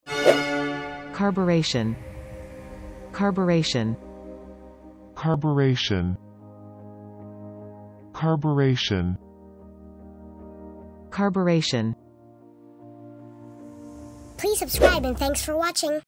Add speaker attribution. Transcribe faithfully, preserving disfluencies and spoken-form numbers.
Speaker 1: Carburation. Carburation.
Speaker 2: Carburation. Carburation.
Speaker 1: Carburation.
Speaker 3: Please subscribe and thanks for watching.